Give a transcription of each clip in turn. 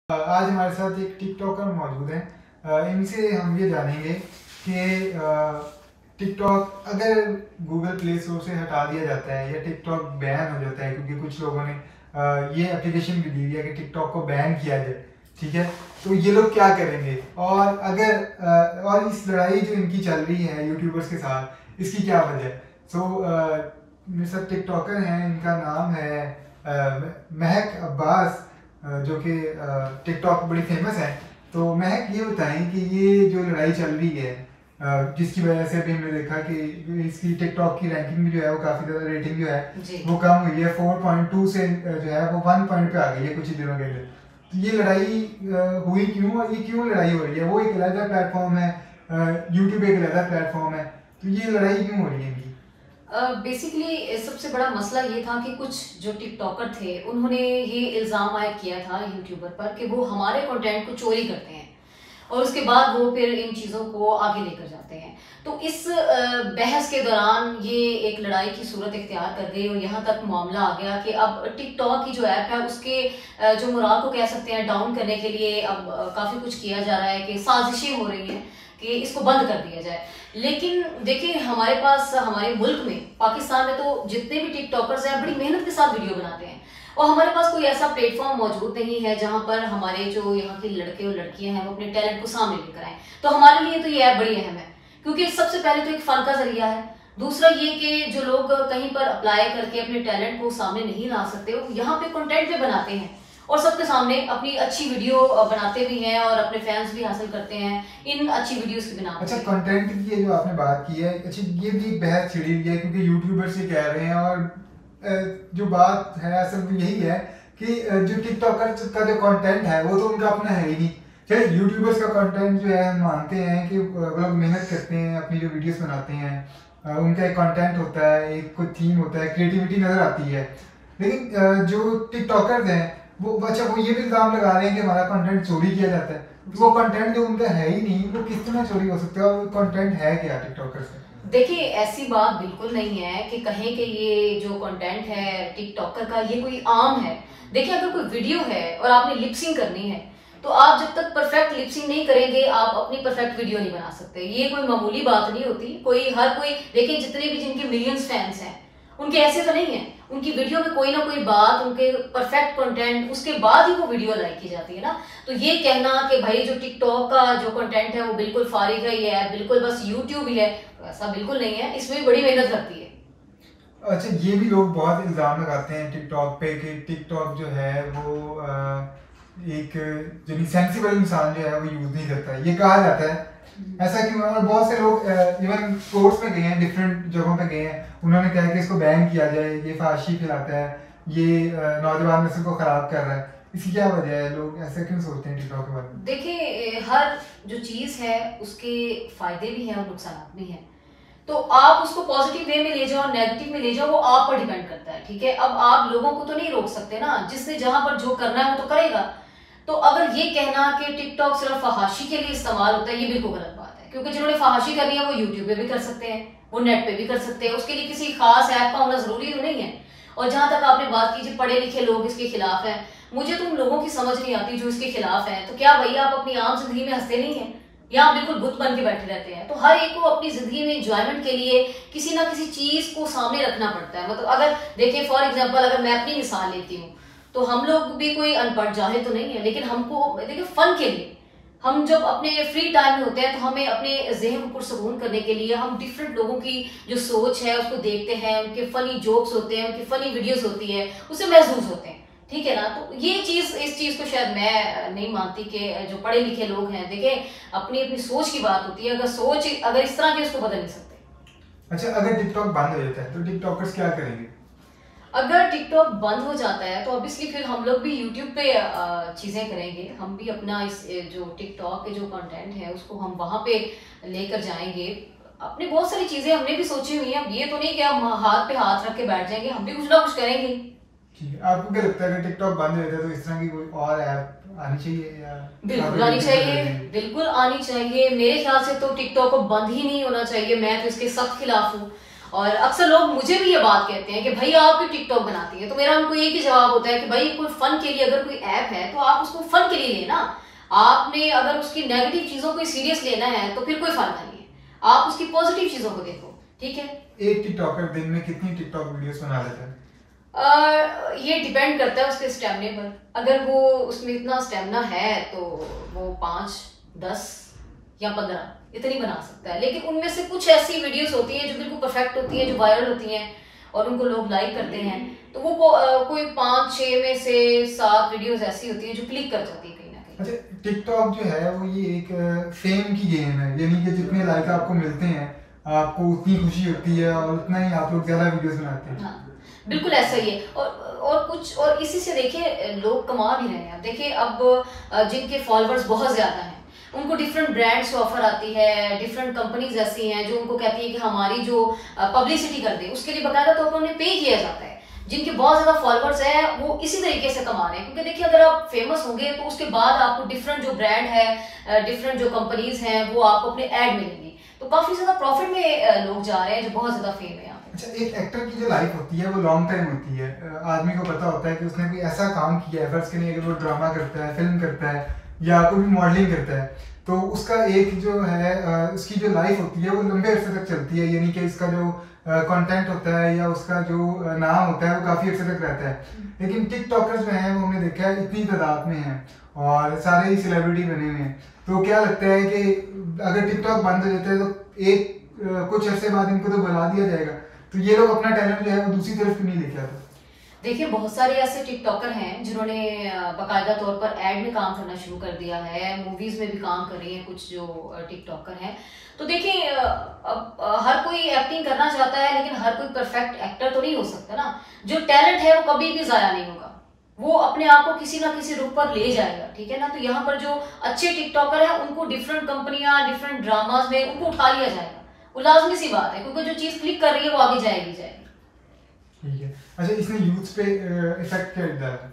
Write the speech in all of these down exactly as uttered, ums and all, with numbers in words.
आज हमारे साथ एक टिकटॉकर मौजूद हैं। इनसे हम ये जानेंगे कि टिकटॉक अगर गूगल प्ले स्टोर से हटा दिया जाता है या टिकटॉक बैन हो जाता है, क्योंकि कुछ लोगों ने ये एप्लीकेशन भी दी हुई है कि टिकटॉक को बैन किया जाए, ठीक है, तो ये लोग क्या करेंगे? और अगर और इस लड़ाई जो इनकी चल रही है यूट्यूबर्स के साथ, इसकी क्या वजह है? सो मेरे साथ टिकटॉकर हैं, इनका नाम है महक अब्बास, जो कि टिकटॉक बड़ी फेमस है। तो महक, ये बताएं कि ये जो लड़ाई चल रही है, जिसकी वजह से अभी हमने देखा कि इसकी टिकटॉक की रैंकिंग भी जो है वो काफ़ी ज़्यादा, रेटिंग जो है वो कम हुई है, फोर पॉइंट टू से जो है वो वन पॉइंट पे आ गई है कुछ ही दिनों के लिए। तो ये लड़ाई हुई क्यों और ये क्यों लड़ाई हो रही है? वो एक अलग प्लेटफॉर्म है, यूट्यूब एक अलग प्लेटफॉर्म है, तो ये लड़ाई क्यों हो रही है? बेसिकली uh, सबसे बड़ा मसला ये था कि कुछ जो टिकटॉकर थे उन्होंने ये इल्ज़ाम आयद किया था यूट्यूबर पर कि वो हमारे कंटेंट को चोरी करते हैं और उसके बाद वो फिर इन चीज़ों को आगे लेकर जाते हैं। तो इस बहस के दौरान ये एक लड़ाई की सूरत इख्तियार कर गई और यहाँ तक मामला आ गया कि अब टिकटॉक की जो ऐप है उसके जो मुराद को कह सकते हैं डाउन करने के लिए अब काफ़ी कुछ किया जा रहा है कि साजिशें हो रही हैं कि इसको बंद कर दिया जाए। लेकिन देखिए, हमारे पास हमारे मुल्क में, पाकिस्तान में, तो जितने भी टिकटॉकर्स हैं बड़ी मेहनत के साथ वीडियो बनाते हैं और हमारे पास कोई ऐसा प्लेटफॉर्म मौजूद नहीं है जहां पर हमारे जो यहाँ के लड़के और लड़कियां हैं वो अपने टैलेंट को सामने लेकर आए। तो हमारे लिए तो ये ऐप बड़ी अहम है, क्योंकि सबसे पहले तो एक फन का जरिया है, दूसरा ये कि जो लोग कहीं पर अप्लाई करके अपने टैलेंट को सामने नहीं ला सकते वो यहाँ पे कंटेंट भी बनाते हैं और सबके सामने अपनी अच्छी वीडियो बनाते भी हैं और अपने फैंस भी हासिल करते हैं इन अच्छी वीडियोस की बिना पर। अच्छा, कंटेंट की जो आपने बात की है, अच्छा, ये भी बहस छिड़ी हुई है क्योंकि यूट्यूबर्स ये कह रहे हैं और जो बात है असल में यही है कि जो टिकटॉकर का जो कंटेंट है वो तो उनका अपना है ही नहीं। चलिए, यूट्यूबर्स का कंटेंट जो है हम मानते हैं कि वो लोग मेहनत करते हैं, अपनी जो वीडियोस बनाते हैं, उनका एक कंटेंट होता है, एक कोई थीम होता है, क्रिएटिविटी नजर आती है। लेकिन जो टिकटॉकर्स हैं वो अच्छा वो ये भी इल्जाम लगा रहे हैं कि हमारा कंटेंट चोरी किया जाता है। तो वो कंटेंट जो उनका है ही नहीं, वो किस तरह चोरी हो सकता है? और कंटेंट है क्या टिकटॉकर से? देखिए, ऐसी बात बिल्कुल नहीं है कि कहें कि ये जो कंटेंट है टिकटॉकर का ये कोई आम है। देखिए, अगर कोई वीडियो है और आपने लिपसिंग करनी है तो आप जब तक परफेक्ट लिपसिंग नहीं करेंगे आप अपनी परफेक्ट वीडियो नहीं बना सकते। ये कोई मामूली बात नहीं होती। कोई हर कोई देखिए, जितने भी जिनके मिलियंस फैंस हैं उनके ऐसे तो नहीं है, उनकी वीडियो में कोई ना कोई बात, उनके परफेक्ट कंटेंट, उसके बाद ही वो वीडियो लाइक की जाती है ना। तो ये कहना कि भाई जो टिकटॉक का जो कंटेंट है वो बिल्कुल फारिग है, ये है बिल्कुल बस यूट्यूब ही है, तो ऐसा बिल्कुल नहीं है। इसमें भी बड़ी मेहनत लगती है। अच्छा, ये भी लोग बहुत इल्जाम लगाते हैं टिकटॉक पे कि टिकटॉक जो है वो आ, एक जो सेंसिबल इंसान जो है वो यूज नहीं करता है, ये कहा जाता है। ऐसा क्यों है? और बहुत से लोग इवन कोर्स में गए हैं, डिफरेंट जगहों पे गए हैं, उन्होंने कहा कि इसको बैन किया जाए, ये फाशी फैलाता है, ये नौजवान नस्ल को खराब कर रहा है। इसकी क्या वजह है? लोग ऐसा क्यों सोचते हैं टिकटॉक के बारे में? देखिए, हर जो चीज है उसके फायदे भी हैं और नुकसान भी हैं। तो आप उसको पॉजिटिव वे में ले जाओ, नेगेटिव में ले जाओ, वो आप पर डिपेंड करता है। ठीक है, अब आप लोगों को तो नहीं रोक सकते ना, जिसने जहां पर जो करना है वो तो करेगा। तो अगर ये कहना कि टिकटॉक सिर्फ फहाशी के लिए इस्तेमाल होता है, ये बिल्कुल गलत बात है, क्योंकि जिन्होंने फहाशी करनी है वो यूट्यूब पे भी कर सकते हैं, वो नेट पे भी कर सकते हैं, उसके लिए किसी खास ऐप का होना जरूरी तो नहीं है। और जहां तक आपने बात की पढ़े लिखे लोग इसके खिलाफ हैं, मुझे तो उन लोगों की समझ नहीं आती जो इसके खिलाफ हैं। तो क्या भैया आप अपनी आम जिंदगी में हंसते नहीं है या आप बिल्कुल बुत बन के बैठे रहते हैं? तो हर एक को अपनी जिंदगी में एंजॉयमेंट के लिए किसी ना किसी चीज को सामने रखना पड़ता है। मतलब अगर देखिए, फॉर एग्जाम्पल अगर मैं अपनी मिसाल लेती हूँ, तो हम लोग भी कोई अनपढ़ जाहिल तो नहीं है, लेकिन हमको देखिए फन के लिए, हम जब अपने फ्री टाइम में होते हैं तो हमें अपने जहन को पुरसकून करने के लिए हम डिफरेंट लोगों की जो सोच है उसको देखते हैं, उनके फनी जोक्स होते हैं, उनकी फनी वीडियोस होती है, उससे महसूस होते हैं। ठीक है ना? तो ये चीज, इस चीज को शायद मैं नहीं मानती कि जो पढ़े लिखे लोग हैं, देखिए अपनी अपनी सोच की बात होती है, अगर सोच अगर इस तरह की उसको बदल नहीं सकते। अच्छा, अगर टिकटॉक बंद हो जाता है तो टिकटॉकर्स क्या करेंगे? अगर टिकटॉक बंद हो जाता है तो ऑब्वियसली फिर हम लोग भी यूट्यूब पे चीजें करेंगे, हम भी अपना इस जो टिकटॉक के जो कंटेंट है उसको हम वहां पे लेकर जाएंगे। अपनी बहुत सारी चीजें हमने भी सोची हुई हैं। अब ये तो नहीं कि हम हाथ पे हाथ रख के बैठ जाएंगे, हम भी कुछ ना कुछ करेंगे। ठीक है, आपको क्या लगता है कि टिकटॉक बंद हो जाता है तो इस तरह की कोई और ऐप आनी चाहिए या? बिल्कुल आनी चाहिए, बिल्कुल आनी चाहिए। मेरे ख्याल से तो टिकटॉक को बंद ही नहीं होना चाहिए, मैं तो इसके सख्त खिलाफ हूँ। और अक्सर लोग मुझे भी ये बात कहते हैं कि भाई आप क्यों टिकटॉक बनाती है, तो मेरा उनको एक ही जवाब होता है कि भाई कोई फन के लिए अगर कोई ऐप है तो आप उसको फन के लिए लेना। आपने अगर उसकी नेगेटिव चीजों को सीरियस लेना है तो फिर कोई फायदा नहीं है, आप उसकी पॉजिटिव चीजों को देखो, ठीक है। एक टिकटॉकर दिन में कितनी टिकटॉक वीडियोस बना लेता है? Uh, ये डिपेंड करता है उसके स्टेमिने पर। अगर वो उसमें इतना स्टेमिना है तो वो पाँच दस या पंद्रह इतनी बना सकता है, लेकिन उनमें से कुछ ऐसी वीडियोस होती हैं जो बिल्कुल परफेक्ट होती हैं, जो वायरल होती हैं और उनको लोग लाइक करते हैं, तो वो को, uh, कोई पाँच छः में से सात वीडियोस ऐसी होती हैं जो क्लिक कर जाती है कहीं ना कहीं। अच्छा, टिकटॉक जो है वो ये एक फेम की गेम है, यानी कि जितने लाइक आपको मिलते हैं आपको उतनी खुशी होती है और उतना ही आप लोग ज्यादा वीडियोस बनाते हैं। हाँ, बिल्कुल ऐसा ही है। और और कुछ और इसी से देखिए लोग कमा भी रहे हैं। देखिए अब जिनके फॉलोअर्स बहुत ज्यादा हैं उनको डिफरेंट ब्रांड से ऑफर आती है, डिफरेंट कंपनीज ऐसी हैं जो उनको कहती है कि हमारी जो पब्लिसिटी कर दे, उसके लिए बकायदा तौर पर उन्हें पे किया जाता है। जिनके बहुत ज्यादा फॉलोअर्स हैं वो इसी तरीके से कमा रहे हैं, क्योंकि देखिए अगर आप फेमस होंगे तो उसके बाद आपको डिफरेंट जो ब्रांड है, डिफरेंट जो कंपनीज हैं वो आपको अपने ऐड मिलेंगी, तो काफी ज्यादा प्रॉफिट में लोग जा रहे हैं जो बहुत ज्यादा फेम है। अच्छा, एक एक्टर की जो लाइफ होती है वो लॉन्ग टाइम होती है। आदमी को पता होता है कि उसने कोई ऐसा काम किया है, फर्ज के लिए अगर वो ड्रामा करता है, फिल्म करता है या कोई भी मॉडलिंग करता है, तो उसका एक जो है उसकी जो लाइफ होती है वो लंबे अरसे तक चलती है, यानी कि इसका जो कंटेंट होता है या उसका जो नाम होता है वो काफ़ी अरसे तक रहता है। लेकिन टिकटॉकर्स जो हैं वो हमने देखा है इतनी तादाद में हैं और सारे ही सेलिब्रिटी बने हुए हैं, तो क्या लगता है कि अगर टिकटॉक बंद हो जाता है तो एक कुछ अरसे बाद इनको तो बुला दिया जाएगा, तो ये लोग अपना टैलेंट जो है वो दूसरी तरफ क्यों नहीं लेके आते? देखिए बहुत सारे ऐसे टिकटॉकर हैं जिन्होंने बाकायदा तौर पर एड में काम करना शुरू कर दिया है, मूवीज में भी काम कर रही हैं कुछ जो टिकटॉकर हैं। तो देखिए अब हर कोई एक्टिंग करना चाहता है, लेकिन हर कोई परफेक्ट एक्टर तो नहीं हो सकता ना। जो टैलेंट है वो कभी भी जाया नहीं होगा, वो अपने आप को किसी ना किसी रूप पर ले जाएगा, ठीक है ना। तो यहाँ पर जो अच्छे टिकटॉकर हैं उनको डिफरेंट कंपनियां, डिफरेंट ड्रामाज में उनको उठा लिया जाएगा, वो लाजमी सी बात है, क्योंकि जो चीज क्लिक कर रही है वो आगे जाएगी जाएगी। ठीक है। अच्छा, इसने यूथ पे इफेक्ट क्या डाला है?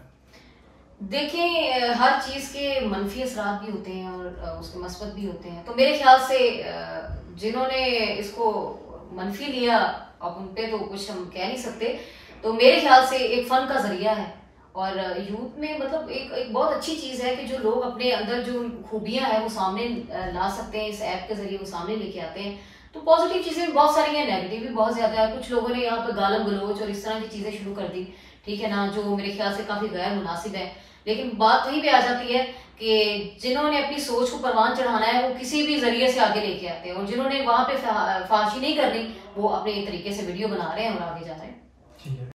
देखिए हर चीज के मनफी असरात भी होते हैं और उसके मस्बत भी होते हैं, तो मेरे ख्याल से जिन्होंने इसको मनफी लिया अब उन पे तो कुछ हम कह नहीं सकते, तो मेरे ख्याल से एक फन का जरिया है और यूथ में मतलब एक एक बहुत अच्छी चीज़ है कि जो लोग अपने अंदर जो खूबियां हैं वो सामने ला सकते हैं, इस ऐप के जरिए वो सामने लेके आते हैं। तो पॉजिटिव चीज़ें बहुत सारी हैं, नेगेटिव भी बहुत ज़्यादा है। कुछ लोगों ने यहाँ पर गालम गलोच और इस तरह की चीज़ें शुरू कर दी, ठीक है ना, जो मेरे ख्याल से काफ़ी गैर मुनासिब है। लेकिन बात वहीं पे आ जाती है कि जिन्होंने अपनी सोच को परवान चढ़ाना है वो किसी भी जरिए से आगे लेके आते हैं, और जिन्होंने वहाँ पे फाशी नहीं करनी वो अपने तरीके से वीडियो बना रहे हैं और आगे जा रहे हैं।